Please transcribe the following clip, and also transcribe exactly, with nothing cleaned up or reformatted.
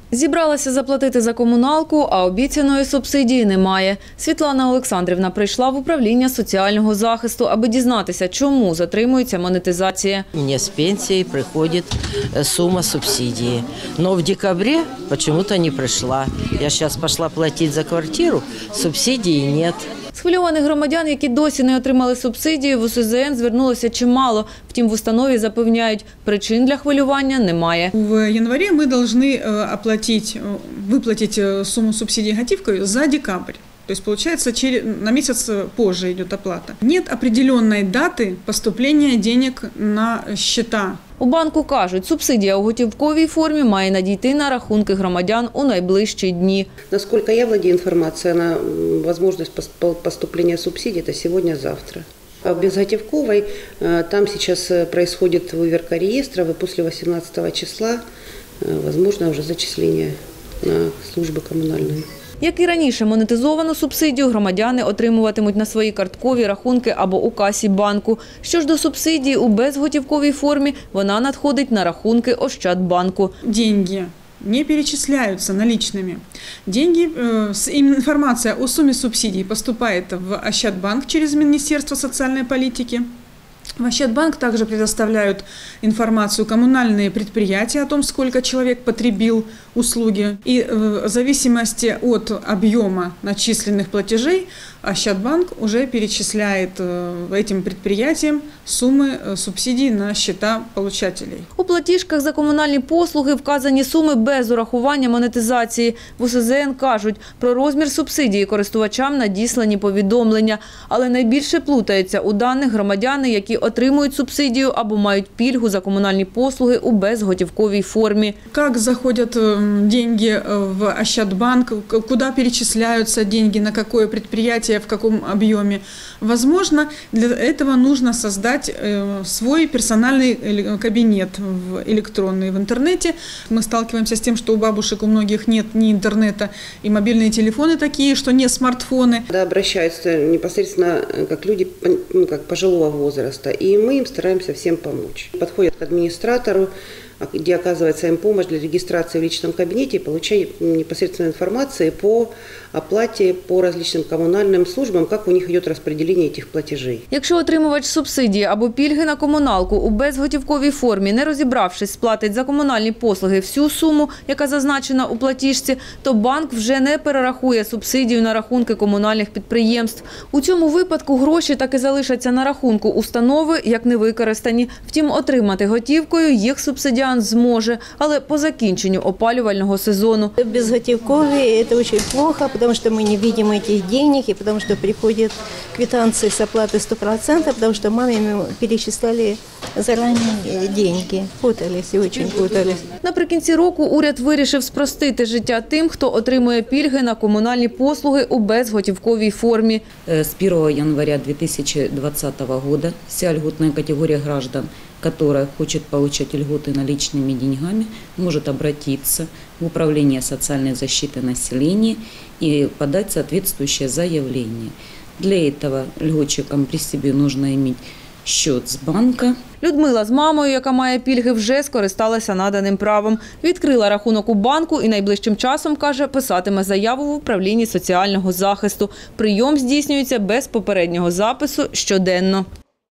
Зібралася заплатити за комуналку, а обіцяної субсидії немає. Світлана Олександрівна прийшла в управління соціального захисту, аби дізнатися, чому затримується монетизація. Мені з пенсії приходить сума субсидії. Но в декабрі чомусь не прийшла. Я зараз пішла платити за квартиру, субсидії немає. Схвильованих громадян, які досі не отримали субсидію, в У С З Н звернулося чимало. Втім, в установі запевняють, причин для хвилювання немає. В январе мы должны оплатить, выплатить сумму субсидий готовкой за декабрь. То есть, получается, на месяц позже идет оплата. Нет определенной даты поступления денег на счета. У банку кажуть, субсидія у готівковій формі має надійти на рахунки громадян у найближчі дні. Насколько я владею информацией на возможность поступления субсидий, это сегодня-завтра. А в безготовковой там сейчас происходит выверка реестра, и после восемнадцатого числа возможно уже зачисление на службы коммунальные. Як і раніше, монетизовану субсидію громадяни отримуватимуть на свої карткові рахунки або у касі банку. Що ж до субсидії у безготівковій формі, вона надходить на рахунки Ощадбанку. Деньги не перечисляются наличными. Деньги, информация о сумме субсидий поступает в Ощадбанк через Министерство социальной политики. В Ощадбанк также предоставляют информацию коммунальные предприятия о том, сколько человек потребил услуги. И в зависимости от объема начисленных платежей Ощадбанк уже перечисляет этим предприятиям суммы субсидий на счета получателей. У платіжках за комунальні послуги вказані суми без урахування монетизації. В У С З Н кажуть, про розмір субсидії користувачам надіслані повідомлення. Але найбільше плутаються у даних громадяни, які отримують субсидію або мають пільгу за комунальні послуги у безготівковій формі. Як заходять деньги в Ощадбанк, куди перечисляються деньги, на яке підприємство, в каком объеме. Возможно, для этого нужно создать свой персональный кабинет электронный в интернете. Мы сталкиваемся с тем, что у бабушек у многих нет ни интернета, и мобильные телефоны такие, что не смартфоны. Да, обращаются непосредственно как люди, ну, как пожилого возраста, и мы им стараемся всем помочь. Подходят к администратору, где оказывается им помощь для регистрации в личном кабинете и получения непосредственной информации по оплате по различным коммунальным службам, как у них идет распределение этих платежей. Якщо отримувач субсидії або пільги на комуналку у безготівковій формі, не розібравшись, сплатить за комунальні послуги всю суму, яка зазначена у платіжці, то банк вже не перерахує субсидію на рахунки комунальних підприємств. У цьому випадку гроші таки залишаться на рахунку установи, як не використані. Втім, отримати готівкою їх субсидіант зможе, але по закінченню опалювального сезону. Безготівкові – це дуже плохо, потому что мы не видим этих денег, и потому что приходят квитанции с оплаты сто процентов, потому что маме перечисляли заранее деньги. Путались и очень путались. Наприкінці року уряд вирішив спростити життя тим, хто отримує пільги на комунальні послуги у безготівковій формі. С первого января две тысячи двадцатого года вся льготная категория граждан, которая хочет получать льготы наличными деньгами, может обратиться в Управление социальной защиты населения и подать соответствующее заявление. Для этого льготчикам при себе нужно иметь счет з банка. Людмила з мамою, яка має пільги, вже скористалася наданим правом. Відкрила рахунок у банку і найближчим часом, каже, писатиме заяву в управлінні соціального захисту. Прийом здійснюється без попереднього запису щоденно.